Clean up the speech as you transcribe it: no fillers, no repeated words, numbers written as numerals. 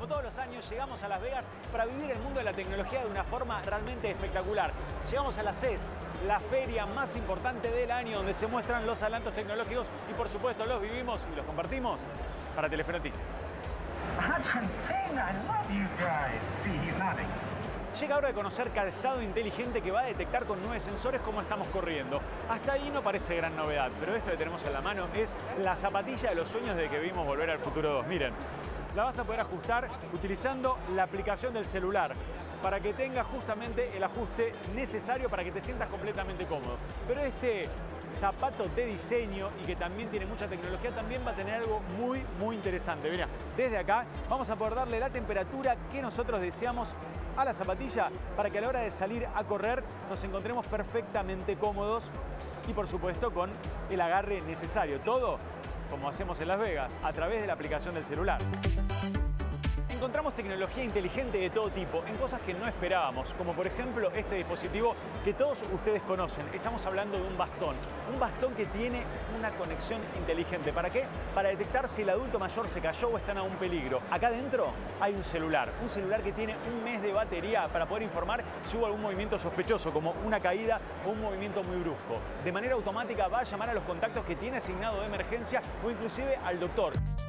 todos los años, llegamos a Las Vegas para vivir el mundo de la tecnología de una forma realmente espectacular. Llegamos a la CES, la feria más importante del año, donde se muestran los adelantos tecnológicos y, por supuesto, los vivimos y los compartimos para Telefe Noticias. Llega hora de conocer calzado inteligente que va a detectar con 9 sensores cómo estamos corriendo. Hasta ahí no parece gran novedad, pero esto que tenemos en la mano es la zapatilla de los sueños de que vimos Volver al Futuro 2. Miren, la vas a poder ajustar utilizando la aplicación del celular para que tenga justamente el ajuste necesario para que te sientas completamente cómodo. Pero este zapato de diseño y que también tiene mucha tecnología también va a tener algo muy interesante. Mira, desde acá vamos a poder darle la temperatura que nosotros deseamos a la zapatilla para que a la hora de salir a correr nos encontremos perfectamente cómodos y por supuesto con el agarre necesario. Todo como hacemos en Las Vegas a través de la aplicación del celular. Encontramos tecnología inteligente de todo tipo, en cosas que no esperábamos, como por ejemplo este dispositivo que todos ustedes conocen. Estamos hablando de un bastón que tiene una conexión inteligente. ¿Para qué? Para detectar si el adulto mayor se cayó o está en algún peligro. Acá adentro hay un celular que tiene un mes de batería para poder informar si hubo algún movimiento sospechoso, como una caída o un movimiento muy brusco. De manera automática va a llamar a los contactos que tiene asignado de emergencia o inclusive al doctor.